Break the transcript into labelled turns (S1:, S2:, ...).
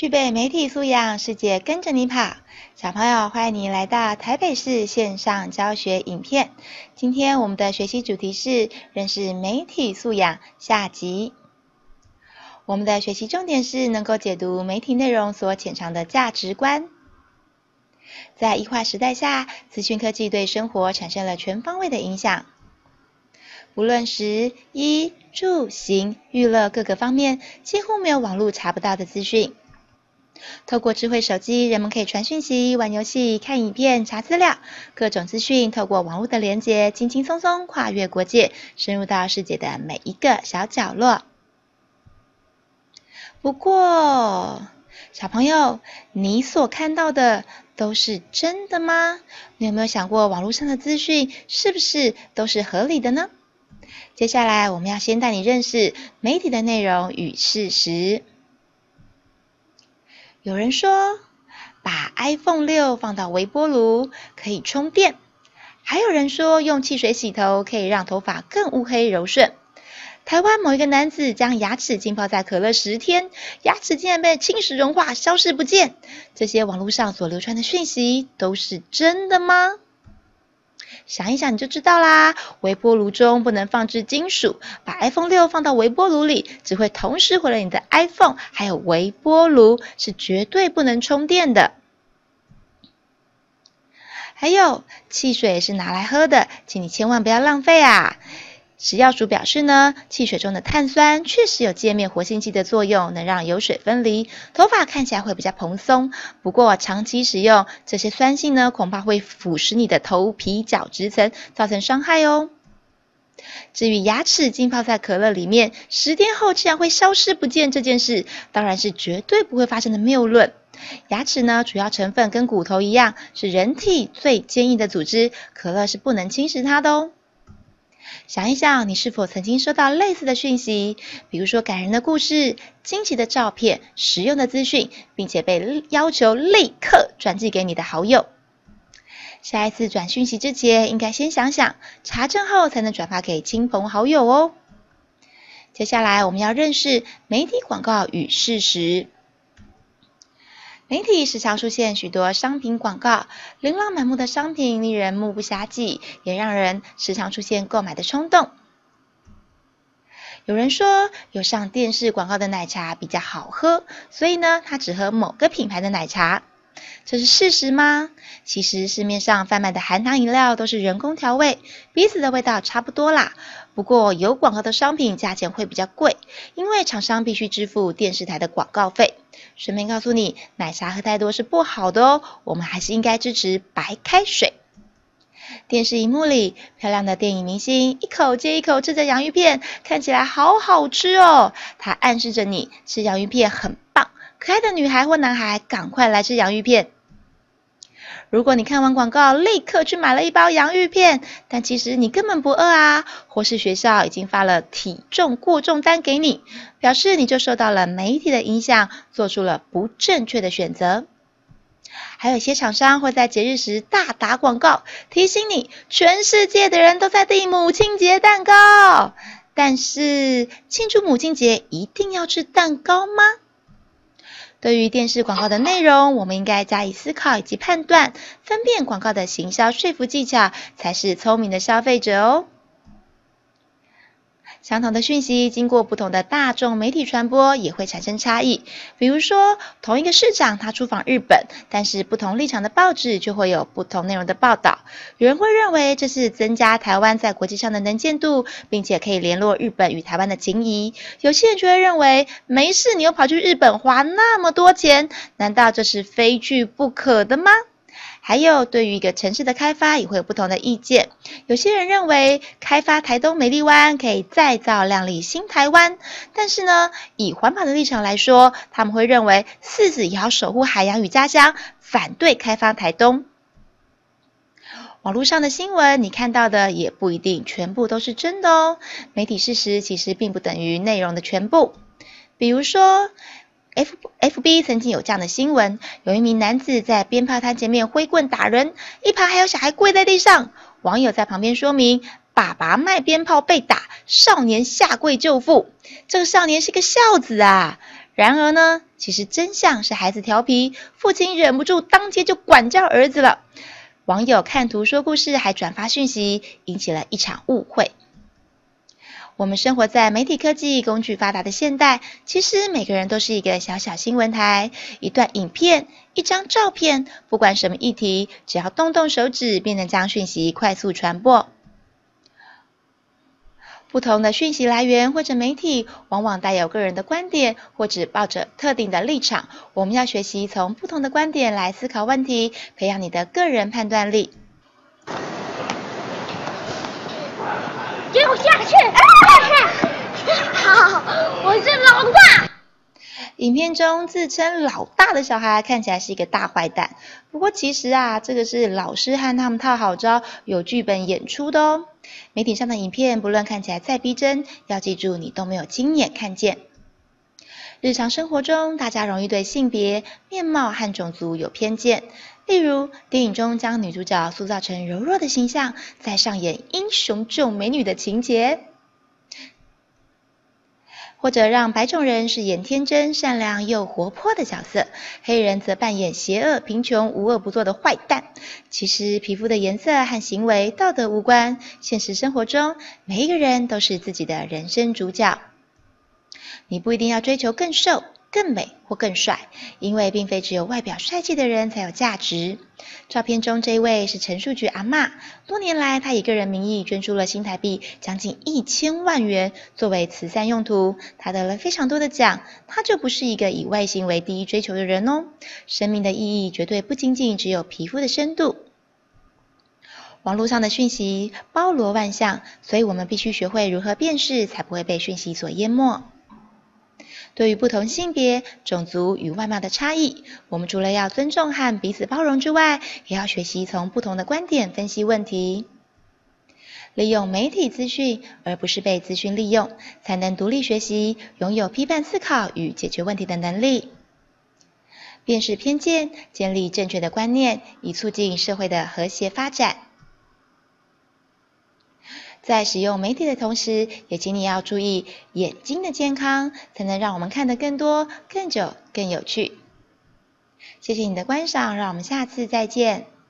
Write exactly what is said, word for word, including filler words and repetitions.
S1: 具备媒体素养，世界跟着你跑。小朋友，欢迎你来到台北市线上教学影片。今天我们的学习主题是认识媒体素养下集。我们的学习重点是能够解读媒体内容所潜藏的价值观。在异化时代下，资讯科技对生活产生了全方位的影响。无论食、衣、住、行、娱乐各个方面，几乎没有网络查不到的资讯。透过智慧手机，人们可以传讯息、玩游戏、看影片、查资料，各种资讯透过网络的连接，轻轻松松跨越国界，深入到世界的每一个小角落。不过，小朋友，你所看到的都是真的吗？你有没有想过，网络上的资讯是不是都是合理的呢？接下来，我们要先带你认识媒体的内容与事实。有人说，把 iPhone 六放到微波炉可以充电，还有人说用汽水洗头可以让头发更乌黑柔顺。台湾某一个男子将牙齿浸泡在可乐十天，牙齿竟然被侵蚀融化，消失不见。这些网络上所流传的讯息都是真的吗？想一想你就知道啦，微波炉中不能放置金属，把 iPhone 六放到微波炉里，只会同时毁了你的 iPhone 还有微波炉，是绝对不能充电的。还有，汽水是拿来喝的，请你千万不要浪费啊！食药署表示呢，汽水中的碳酸确实有界面活性剂的作用，能让油水分离，头发看起来会比较蓬松。不过长期使用这些酸性呢，恐怕会腐蚀你的头皮角质层，造成伤害哦。至于牙齿浸泡在可乐里面，十天后竟然会消失不见这件事，当然是绝对不会发生的谬论。牙齿呢，主要成分跟骨头一样，是人体最坚硬的组织，可乐是不能侵蚀它的哦。想一想，你是否曾经收到类似的讯息，比如说感人的故事、惊奇的照片、实用的资讯，并且被要求立刻转寄给你的好友。下一次转讯息之前，应该先想想，查证后才能转发给亲朋好友哦。接下来我们要认识媒体广告与事实。媒体时常出现许多商品广告，琳琅满目的商品令人目不暇接，也让人时常出现购买的冲动。有人说，有上电视广告的奶茶比较好喝，所以呢，他只喝某个品牌的奶茶。这是事实吗？其实市面上贩卖的含糖饮料都是人工调味，彼此的味道差不多啦。不过有广告的商品价钱会比较贵，因为厂商必须支付电视台的广告费。顺便告诉你，奶茶喝太多是不好的哦，我们还是应该支持白开水。电视荧幕里，漂亮的电影明星一口接一口吃着洋芋片，看起来好好吃哦。它暗示着你吃洋芋片很棒，可爱的女孩或男孩赶快来吃洋芋片。如果你看完广告立刻去买了一包洋芋片，但其实你根本不饿啊，或是学校已经发了体重过重单给你，表示你就受到了媒体的影响，做出了不正确的选择。还有一些厂商会在节日时大打广告，提醒你全世界的人都在订母亲节蛋糕。但是庆祝母亲节一定要吃蛋糕吗？对于电视广告的内容，我们应该加以思考以及判断，分辨广告的行销说服技巧，才是聪明的消费者哦。相同的讯息经过不同的大众媒体传播也会产生差异，比如说同一个市长他出访日本，但是不同立场的报纸就会有不同内容的报道。有人会认为这是增加台湾在国际上的能见度，并且可以联络日本与台湾的情谊。有些人就会认为没事，你又跑去日本花那么多钱，难道这是非去不可的吗？还有对于一个城市的开发也会有不同的意见，有些人认为开发台东美丽湾可以再造亮丽新台湾，但是呢，以环保的立场来说，他们会认为柿子也要守护海洋与家乡，反对开发台东。网络上的新闻你看到的也不一定全部都是真的哦，媒体事实其实并不等于内容的全部。比如说F FB 曾经有这样的新闻，有一名男子在鞭炮摊前面挥棍打人，一旁还有小孩跪在地上。网友在旁边说明，爸爸卖鞭炮被打，少年下跪救父。这个少年是个孝子啊。 然而呢，其实真相是孩子调皮，父亲忍不住当街就管教儿子了。网友看图说故事，还转发讯息，引起了一场误会。我们生活在媒体科技工具发达的现代，其实每个人都是一个小小新闻台。一段影片，一张照片，不管什么议题，只要动动手指，便能将讯息快速传播。不同的讯息来源或者媒体，往往带有个人的观点，或者抱着特定的立场。我们要学习从不同的观点来思考问题，培养你的个人判断力。
S2: 给我下去！好，我是老大。
S1: 影片中自称老大的小孩看起来是一个大坏蛋，不过其实啊，这个是老师和他们套好招，有剧本演出的哦。媒体上的影片不论看起来再逼真，要记住你都没有亲眼看见。日常生活中，大家容易对性别、面貌和种族有偏见，例如电影中将女主角塑造成柔弱的形象，再上演英雄救美女的情节。或者让白种人饰演天真、善良又活泼的角色，黑人则扮演邪恶、贫穷、无恶不作的坏蛋。其实皮肤的颜色和行为道德无关，现实生活中每一个人都是自己的人生主角。你不一定要追求更瘦、更美或更帅，因为并非只有外表帅气的人才有价值。照片中这一位是陈树菊阿嬷，多年来她以个人名义捐出了新台币将近一千万元作为慈善用途，她得了非常多的奖，她就不是一个以外形为第一追求的人哦。生命的意义绝对不仅仅只有皮肤的深度。网络上的讯息包罗万象，所以我们必须学会如何辨识，才不会被讯息所淹没。对于不同性别、种族与外貌的差异，我们除了要尊重和彼此包容之外，也要学习从不同的观点分析问题。利用媒体资讯，而不是被资讯利用，才能独立学习，拥有批判思考与解决问题的能力。辨识偏见，建立正确的观念，以促进社会的和谐发展。在使用媒体的同时，也请你要注意眼睛的健康，才能让我们看得更多、更久、更有趣。谢谢你的观赏，让我们下次再见。